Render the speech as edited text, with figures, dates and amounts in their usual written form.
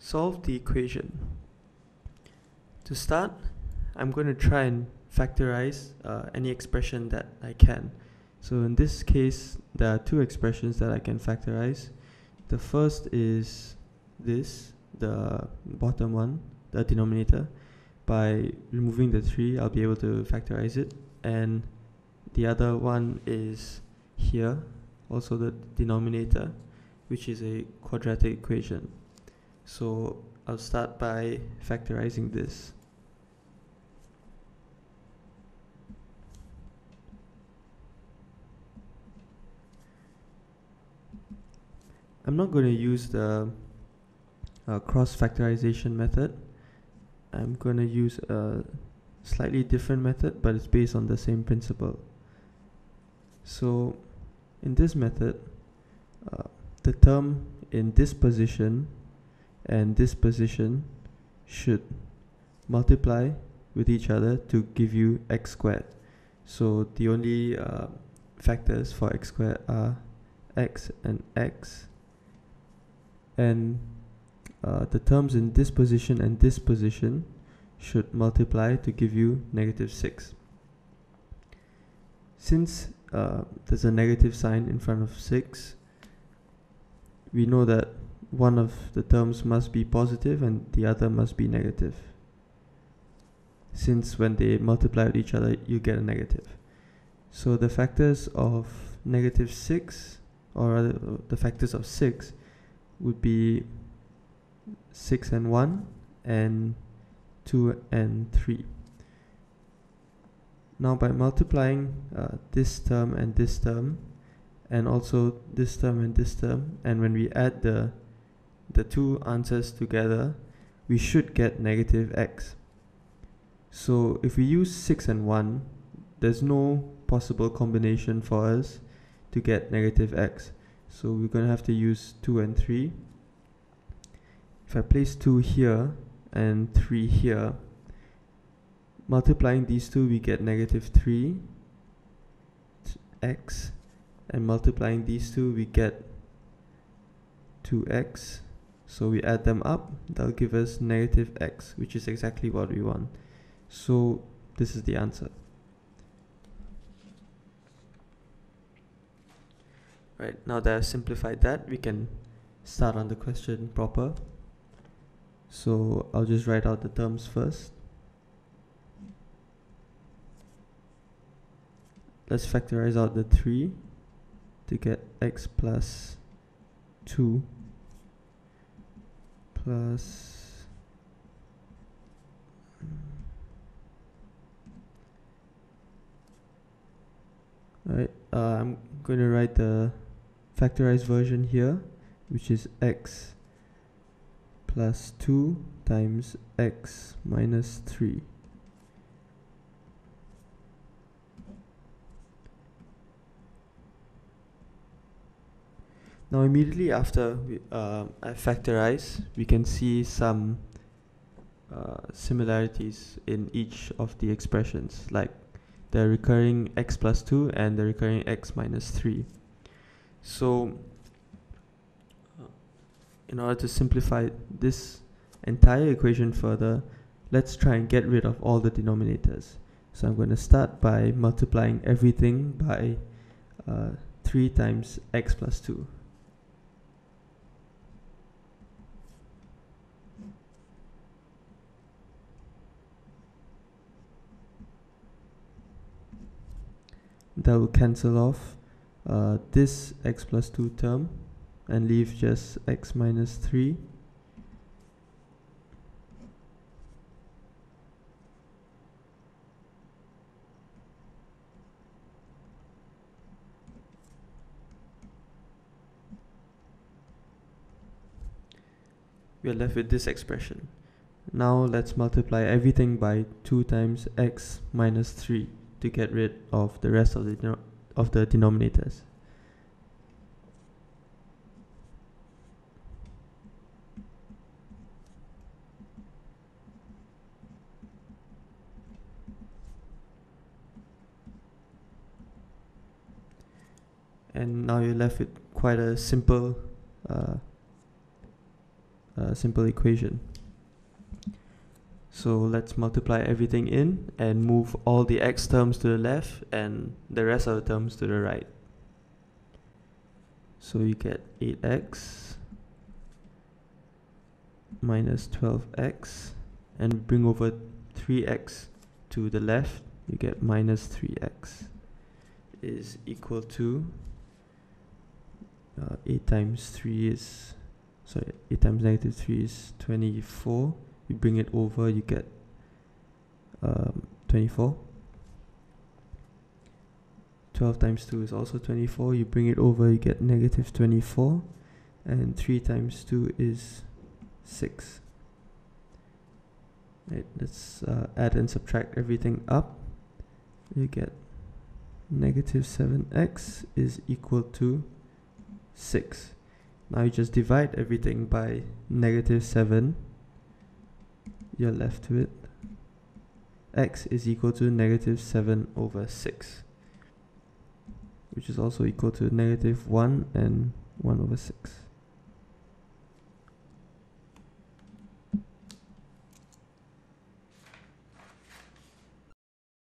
Solve the equation. To start, I'm going to try and factorize any expression that I can. So in this case, there are two expressions that I can factorize. The first is this, the bottom one, the denominator. By removing the 3, I'll be able to factorize it. And the other one is here, also the denominator, which is a quadratic equation. So I'll start by factorizing this. I'm not going to use the cross factorization method. I'm going to use a slightly different method, but it's based on the same principle. So in this method, the term in this position and this position should multiply with each other to give you x squared. So the only factors for x squared are x and x, and the terms in this position and this position should multiply to give you -6. Since there's a negative sign in front of 6, we know that one of the terms must be positive and the other must be negative, since when they multiply with each other you get a negative. So the factors of -6, or rather the factors of 6, would be 6 and 1 and 2 and 3. Now by multiplying this term and this term, and also this term and this term, and when we add the two answers together, we should get -x. So if we use 6 and 1, there's no possible combination for us to get -x. So we're going to have to use 2 and 3. If I place 2 here and 3 here, multiplying these two we get -3x, and multiplying these two we get 2x. So we add them up, that'll give us -x, which is exactly what we want. So this is the answer. Right, now that I've simplified that, we can start on the question proper. So I'll just write out the terms first. Let's factorize out the 3 to get x plus 2 plus Alright, I'm going to write the factorized version here, which is x plus 2 times x minus 3. Now immediately after I factorize, we can see some similarities in each of the expressions, like the recurring x plus 2 and the recurring x minus 3. So in order to simplify this entire equation further, let's try and get rid of all the denominators. So I'm going to start by multiplying everything by 3 times x plus 2. That will cancel off this x plus 2 term and leave just x minus 3. We are left with this expression. Now let's multiply everything by 2 times x minus 3 to get rid of the rest of the denominators. And now you're left with quite a simple simple equation. So let's multiply everything in and move all the x terms to the left and the rest of the terms to the right. So you get 8x minus 12x, and bring over 3x to the left, you get minus 3x is equal to 8 times 3 is, sorry, 8 times negative 3 is 24. You bring it over, you get 24. 12 times 2 is also 24. You bring it over, you get negative 24. And 3 times 2 is 6. Right, let's add and subtract everything up. You get negative 7x is equal to 6. Now you just divide everything by negative 7. You're left with x is equal to negative 7 over 6, which is also equal to negative 1 and 1 over 6.